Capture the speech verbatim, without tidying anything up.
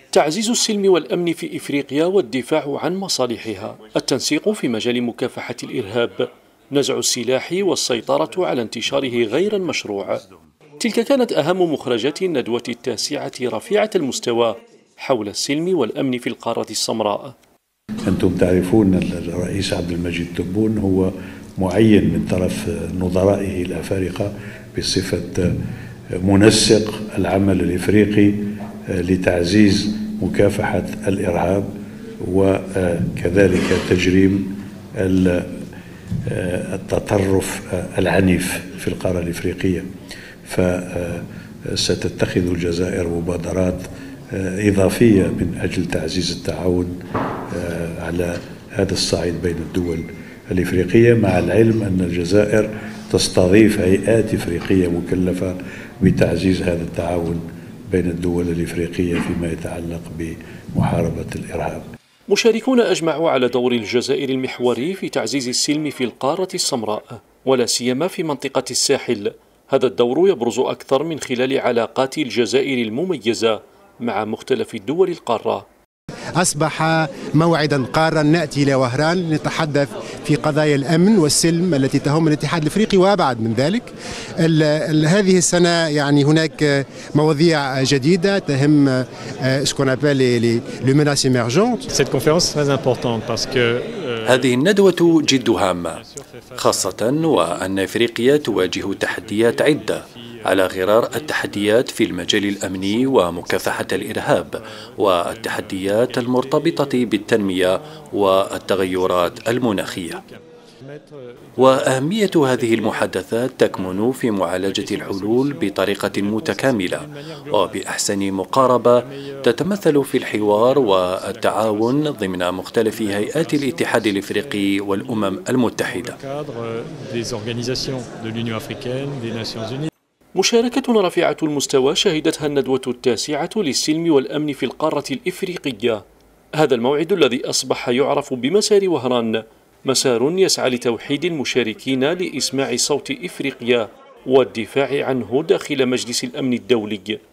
تعزيز السلم والأمن في إفريقيا والدفاع عن مصالحها، التنسيق في مجال مكافحة الإرهاب، نزع السلاح والسيطرة على انتشاره غير المشروع. تلك كانت أهم مخرجات الندوة التاسعة رفيعة المستوى حول السلم والأمن في القارة السمراء. أنتم تعرفون الرئيس عبد المجيد تبون هو معين من طرف نظرائه الأفارقة بصفة منسق العمل الإفريقي لتعزيز مكافحة الإرهاب وكذلك تجريم التطرف العنيف في القارة الإفريقية. فستتخذ الجزائر مبادرات إضافية من أجل تعزيز التعاون على هذا الصعيد بين الدول الإفريقية، مع العلم أن الجزائر تستضيف هيئات إفريقية مكلفة بتعزيز هذا التعاون بين الدول الإفريقية فيما يتعلق بمحاربة الإرهاب. مشاركون أجمعوا على دور الجزائر المحوري في تعزيز السلم في القارة السمراء، ولا سيما في منطقة الساحل. هذا الدور يبرز أكثر من خلال علاقات الجزائر المميزة مع مختلف الدول القارة. أصبح موعدا قارا نأتي إلى وهران نتحدث في قضايا الأمن والسلم التي تهم الاتحاد الأفريقي وأبعد من ذلك. ال ال هذه السنة يعني هناك مواضيع جديدة تهم سكون أبل لي menaces émergentes. هذه الندوة جد هامة، خاصة وأن أفريقيا تواجه تحديات عدة على غرار التحديات في المجال الأمني ومكافحة الإرهاب والتحديات المرتبطة بالتنمية والتغيرات المناخية. وأهمية هذه المحادثات تكمن في معالجة الحلول بطريقة متكاملة وبأحسن مقاربة تتمثل في الحوار والتعاون ضمن مختلف هيئات الاتحاد الإفريقي والأمم المتحدة. مشاركة رفيعة المستوى شهدتها الندوة التاسعة للسلم والأمن في القارة الإفريقية. هذا الموعد الذي أصبح يعرف بمسار وهران، مسار يسعى لتوحيد المشاركين لإسماع صوت إفريقيا والدفاع عنه داخل مجلس الأمن الدولي.